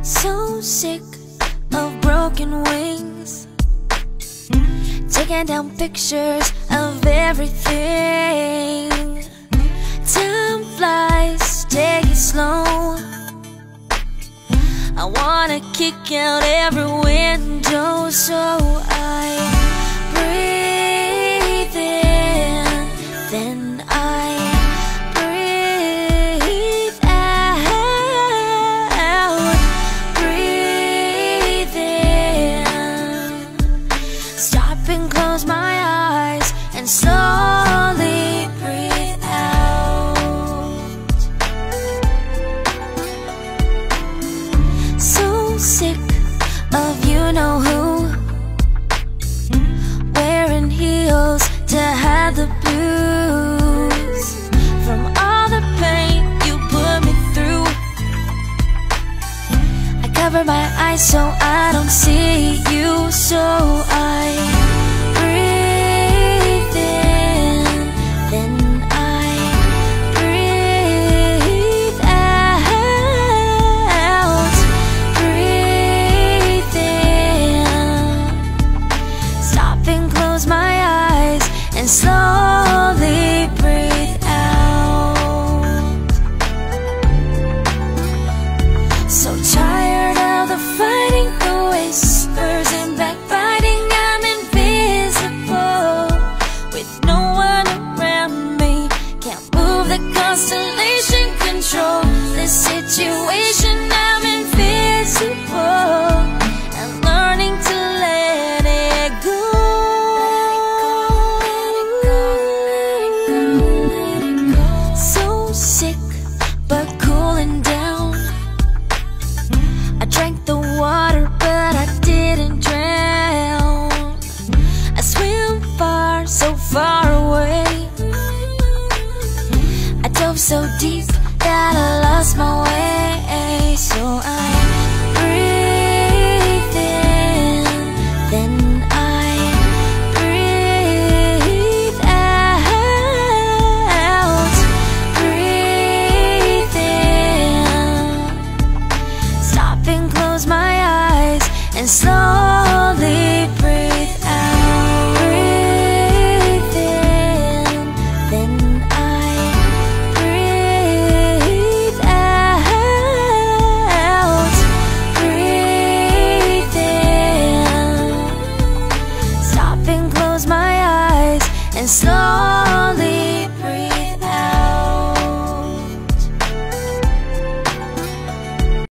So sick of broken wings, taking down pictures of everything. Time flies, take it slow. I wanna kick out every window, so I breathe in, then I breathe out. Breathe in, stop and close my eyes, and slowly breathe out. So sick of you know who, wearing heels to hide the blues from all the pain you put me through. I cover my eyes so I don't see you, so I breathe in, then I breathe out. Breathe in, stop and close my eyes, and slowly breathe out. So tired of the fighting, the whispers and backbiting. I'm invisible with no one around me. Can't move the constellation, control the situation. I'm invisible and learning to let it go. So sick but cooling down. I drank the water but I didn't drown. I swim far, so far away. I dove so deep that I lost my way. So I breathe in, then I breathe out. Breathe in, stop and close my eyes, and slowly breathe out. Breathe in, then I breathe out. Breathe in, stop and close my eyes, and slowly